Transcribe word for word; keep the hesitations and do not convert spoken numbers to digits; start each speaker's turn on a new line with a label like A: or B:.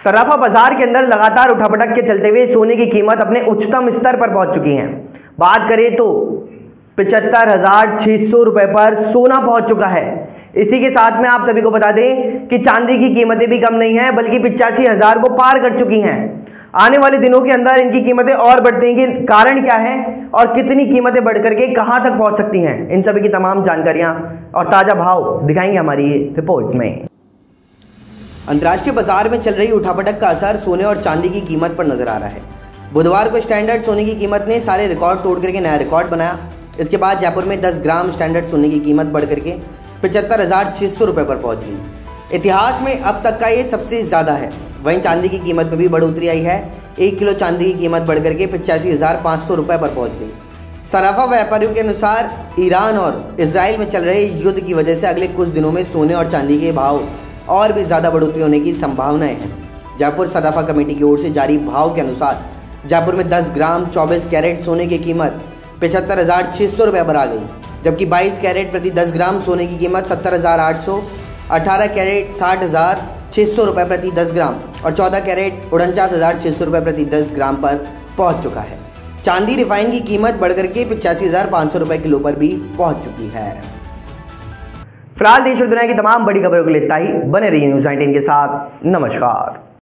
A: सराफा बाजार के अंदर लगातार उठापटक के चलते हुए सोने की कीमत अपने उच्चतम स्तर पर पहुंच चुकी है। बात करें तो पिचहत्तर हजार छह सौ रुपए पर सोना पहुंच चुका है। इसी के साथ में आप सभी को बता दें कि चांदी की कीमतें भी कम नहीं है बल्कि पिचासी हजार को पार कर चुकी हैं। आने वाले दिनों के अंदर इनकी कीमतें और बढ़ती हैं कि कारण क्या है और कितनी कीमतें बढ़ करके कहां तक पहुंच सकती हैं, इन सभी की तमाम जानकारियां और ताजा भाव दिखाएंगे हमारी ये रिपोर्ट में। अंतर्राष्ट्रीय बाजार में चल रही उठापटक का असर सोने और चांदी की कीमत पर नजर आ रहा है। बुधवार को स्टैंडर्ड सोने की कीमत ने सारे रिकॉर्ड तोड़ करके नया रिकॉर्ड बनाया। इसके बाद जयपुर में दस ग्राम स्टैंडर्ड सोने की कीमत बढ़ करके पचहत्तर हजार छह सौ रुपए पर पहुंच गई। इतिहास में अब तक का ये सबसे ज्यादा है। वहीं चांदी की कीमत में भी बढ़ोतरी आई है। एक किलो चांदी की कीमत बढ़ करके पचासी हजार पाँच सौ रुपए पर पहुंच गई। सराफा व्यापारियों के अनुसार ईरान और इजराइल में चल रहे युद्ध की वजह से अगले कुछ दिनों में सोने और चांदी के भाव और भी ज़्यादा बढ़ोतरी होने की संभावनाएं हैं। जयपुर सराफा कमेटी की ओर से जारी भाव के अनुसार जयपुर में दस ग्राम चौबीस कैरेट सोने की कीमत पचहत्तर हजार छः सौ रुपये पर आ गई, जबकि बाईस कैरेट प्रति दस ग्राम सोने की कीमत सत्तर हजार आठ सौ, अठारह कैरेट साठ हजार छः सौ रुपये प्रति दस ग्राम और चौदह कैरेट उनचास हजार छः सौ रुपये प्रति दस ग्राम पर पहुंच चुका है। चांदी रिफाइन की कीमत बढ़कर के पचासी हजार पाँच सौ रुपये किलो पर भी पहुंच चुकी है। फिलहाल देश और दुनिया की तमाम बड़ी खबरों को लेता ही बने रहिए न्यूज़ नाइनटीन के साथ। नमस्कार।